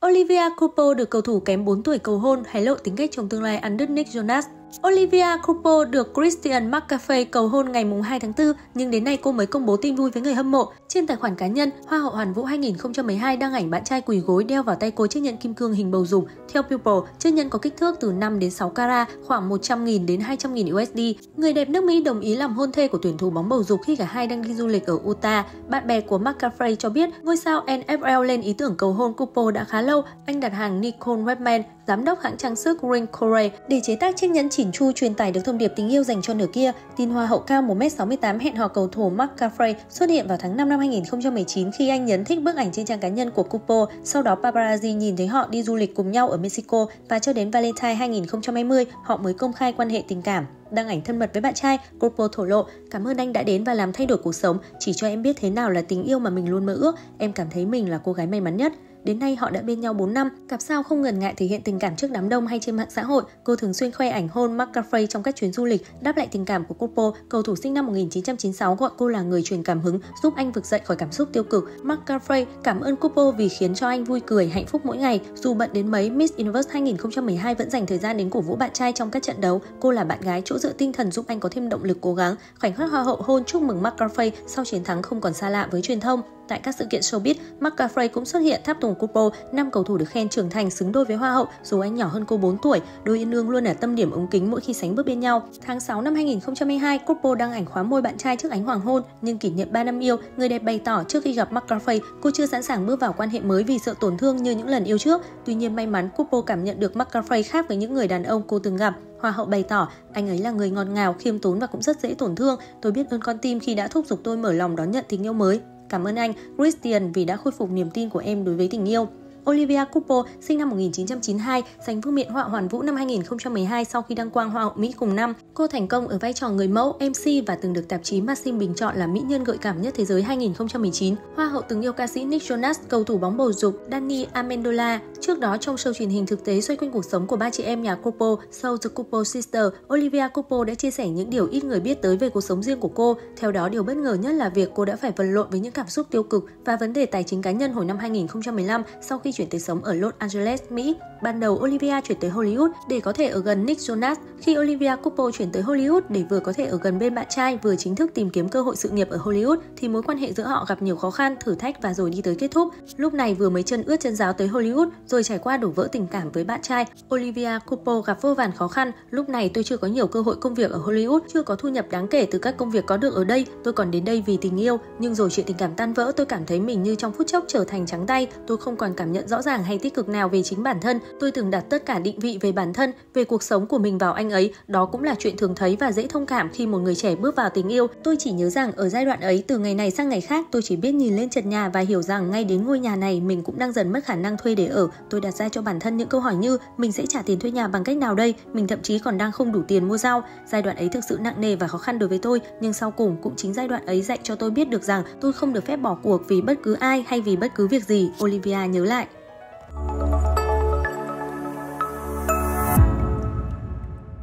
Olivia Culpo được cầu thủ kém 4 tuổi cầu hôn, hé lộ tính cách trong tương lai ăn đứt Nick Jonas. Olivia Culpo được Christian McCaffrey cầu hôn ngày 2 tháng 4, nhưng đến nay cô mới công bố tin vui với người hâm mộ. Trên tài khoản cá nhân, Hoa hậu Hoàn vũ 2012 đăng ảnh bạn trai quỳ gối đeo vào tay cô chiếc nhẫn kim cương hình bầu dục. Theo People, chiếc nhẫn có kích thước từ 5 đến 6 carat, khoảng 100.000 đến 200.000 USD. Người đẹp nước Mỹ đồng ý làm hôn thê của tuyển thủ bóng bầu dục khi cả hai đang đi du lịch ở Utah. Bạn bè của McCaffrey cho biết, ngôi sao NFL lên ý tưởng cầu hôn Culpo đã khá lâu. Anh đặt hàng Nicole Redman, giám đốc hãng trang sức Ring Corey, để chế tác chiếc nhẫn chỉn chu truyền tải được thông điệp tình yêu dành cho nửa kia. Tin Hoa hậu cao 1m68 hẹn hò cầu thủ McCaffrey xuất hiện vào tháng 5 năm 2019 khi anh nhấn thích bức ảnh trên trang cá nhân của Culpo. Sau đó paparazzi nhìn thấy họ đi du lịch cùng nhau ở Mexico và cho đến Valentine 2020 họ mới công khai quan hệ tình cảm. Đăng ảnh thân mật với bạn trai, Culpo thổ lộ: "Cảm ơn anh đã đến và làm thay đổi cuộc sống, chỉ cho em biết thế nào là tình yêu mà mình luôn mơ ước. Em cảm thấy mình là cô gái may mắn nhất." Đến nay họ đã bên nhau 4 năm, cặp sao không ngần ngại thể hiện tình cảm trước đám đông hay trên mạng xã hội. Cô thường xuyên khoe ảnh hôn McCaffrey trong các chuyến du lịch. Đáp lại tình cảm của Culpo, cầu thủ sinh năm 1996 gọi cô là người truyền cảm hứng, giúp anh vực dậy khỏi cảm xúc tiêu cực. McCaffrey cảm ơn Culpo vì khiến cho anh vui cười, hạnh phúc mỗi ngày. Dù bận đến mấy, Miss Universe 2012 vẫn dành thời gian đến cổ vũ bạn trai trong các trận đấu. Cô là bạn gái chỗ dựa tinh thần giúp anh có thêm động lực cố gắng. Khoảnh khắc Hoa hậu hôn chúc mừng McCaffrey sau chiến thắng không còn xa lạ với truyền thông. Tại các sự kiện showbiz, McCaffrey cũng xuất hiện tháp tùng Culpo, 5 cầu thủ được khen trưởng thành xứng đôi với Hoa hậu, dù anh nhỏ hơn cô 4 tuổi. Đôi uyên ương luôn ở tâm điểm ống kính mỗi khi sánh bước bên nhau. Tháng 6 năm 2022, Culpo đăng ảnh khóa môi bạn trai trước ánh hoàng hôn, nhưng kỷ niệm 3 năm yêu, người đẹp bày tỏ trước khi gặp McCaffrey, cô chưa sẵn sàng bước vào quan hệ mới vì sợ tổn thương như những lần yêu trước. Tuy nhiên may mắn, Culpo cảm nhận được McCaffrey khác với những người đàn ông cô từng gặp. Hoa hậu bày tỏ, anh ấy là người ngọt ngào, khiêm tốn và cũng rất dễ tổn thương. Tôi biết ơn con tim khi đã thúc giục tôi mở lòng đón nhận tình yêu mới. Cảm ơn anh, Christian, vì đã khôi phục niềm tin của em đối với tình yêu. Olivia Culpo, sinh năm 1992, giành vương miện Hoa hậu Hoàn vũ năm 2012 sau khi đăng quang Hoa hậu Mỹ cùng năm. Cô thành công ở vai trò người mẫu, MC và từng được tạp chí Maxim bình chọn là mỹ nhân gợi cảm nhất thế giới 2019. Hoa hậu từng yêu ca sĩ Nick Jonas, cầu thủ bóng bầu dục Dani Amendola. Trước đó, trong show truyền hình thực tế xoay quanh cuộc sống của ba chị em nhà Culpo, show The Culpo Sisters, Olivia Culpo đã chia sẻ những điều ít người biết tới về cuộc sống riêng của cô. Theo đó, điều bất ngờ nhất là việc cô đã phải vật lộn với những cảm xúc tiêu cực và vấn đề tài chính cá nhân hồi năm 2015 sau khi chuyển tới sống ở Los Angeles, Mỹ. Ban đầu Olivia chuyển tới Hollywood để có thể ở gần Nick Jonas. Khi Olivia Culpo chuyển tới Hollywood để vừa có thể ở gần bên bạn trai, vừa chính thức tìm kiếm cơ hội sự nghiệp ở Hollywood, thì mối quan hệ giữa họ gặp nhiều khó khăn, thử thách và rồi đi tới kết thúc. Lúc này vừa mới chân ướt chân ráo tới Hollywood, rồi trải qua đổ vỡ tình cảm với bạn trai, Olivia Culpo gặp vô vàn khó khăn. Lúc này tôi chưa có nhiều cơ hội công việc ở Hollywood, chưa có thu nhập đáng kể từ các công việc có được ở đây. Tôi còn đến đây vì tình yêu, nhưng rồi chuyện tình cảm tan vỡ, tôi cảm thấy mình như trong phút chốc trở thành trắng tay. Tôi không còn cảm nhận rõ ràng hay tích cực nào về chính bản thân. Tôi từng đặt tất cả định vị về bản thân, về cuộc sống của mình vào anh ấy. Đó cũng là chuyện thường thấy và dễ thông cảm khi một người trẻ bước vào tình yêu. Tôi chỉ nhớ rằng ở giai đoạn ấy, từ ngày này sang ngày khác, tôi chỉ biết nhìn lên trần nhà và hiểu rằng ngay đến ngôi nhà này mình cũng đang dần mất khả năng thuê để ở. Tôi đặt ra cho bản thân những câu hỏi như: mình sẽ trả tiền thuê nhà bằng cách nào đây? Mình thậm chí còn đang không đủ tiền mua rau. Giai đoạn ấy thực sự nặng nề và khó khăn đối với tôi, nhưng sau cùng cũng chính giai đoạn ấy dạy cho tôi biết được rằng tôi không được phép bỏ cuộc vì bất cứ ai hay vì bất cứ việc gì, Olivia nhớ lại.